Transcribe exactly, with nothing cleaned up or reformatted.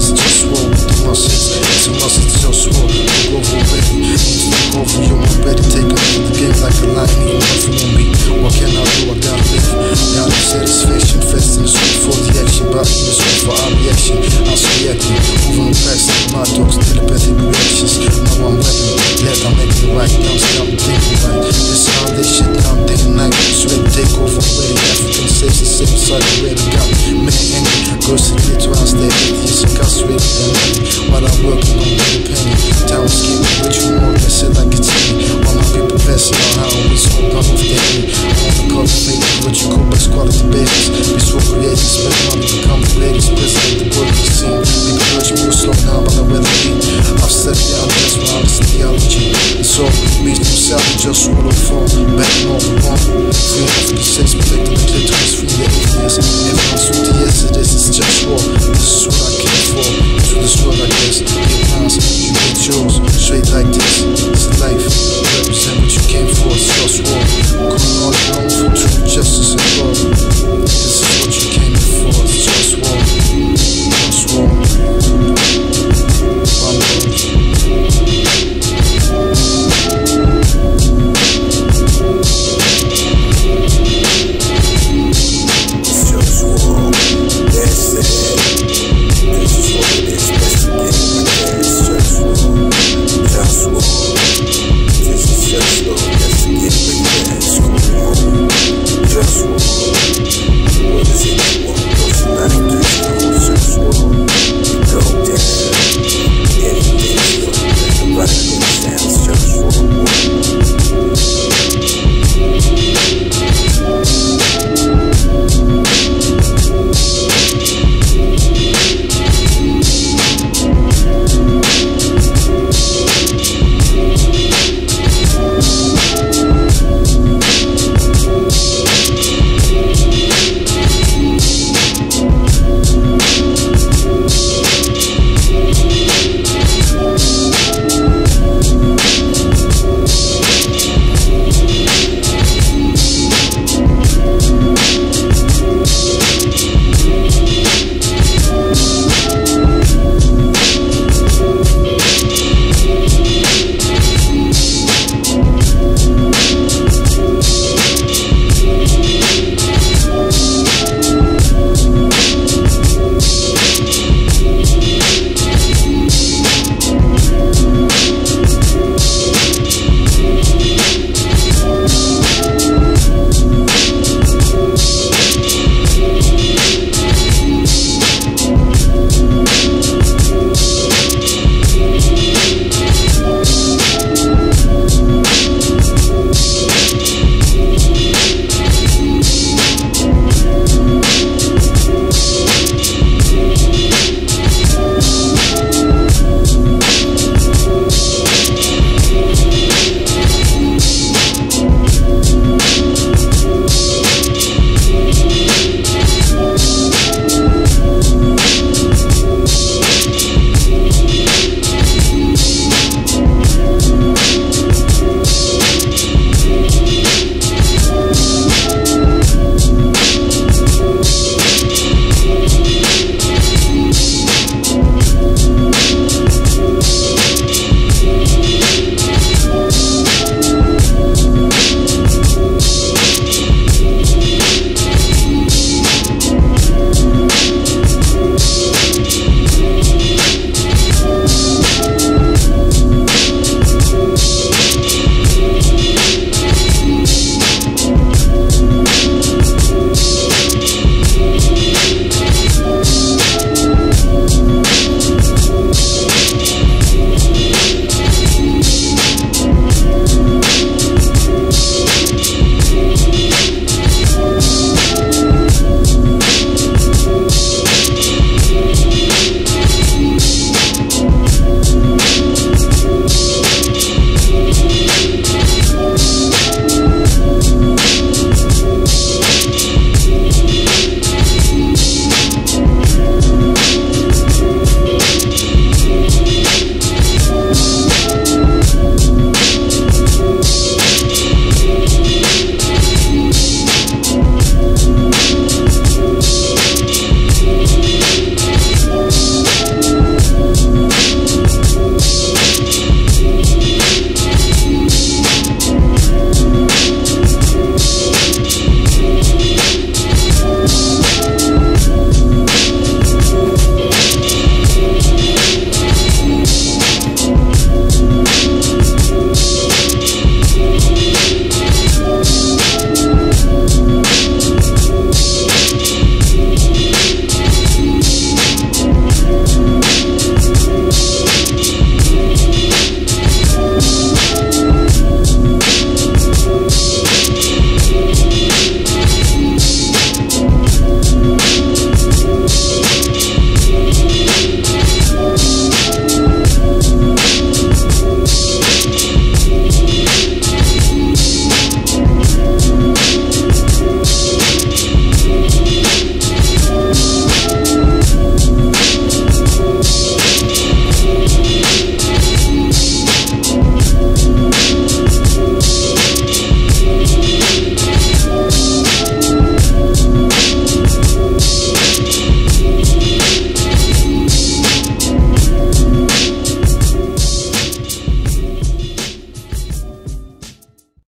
it's just war with the muscles. It's a must, it's just war. Take over already. Need to take over, you're already. Take over the game like a lion, ain't nothing on me. What can I do? I gotta live. Now the satisfaction, fest in the street for the action. But in the street for our reaction. I was reacting, moving fast like my dogs, telepathic reactions. Now I'm rapping, glad I'm making it right. Now I'm thinking right. This how they shit down day and night. It's ready to take over already. African states the same side already. Got me angry. Girls to get around, stay atheist, incarcerated and ready. While I'm working on the penny. Town skipping, but you more or less it like it's me. While my people passing on how we smoke none of the enemy. I wanna cultivate what you call best quality babies. We so creative, spend money, become the greatest. President the world is seen. Big urge me will slow down, but I'd rather be. I've studied out that's my honest theology. It's all me himself, just rule of form. Back more for one. Free African sex, protecting the clitoris, free the atheists. Everyone's with the yes, it is, it's just war. This is what I came for. Through this world, I guess. Get mine, you get yours.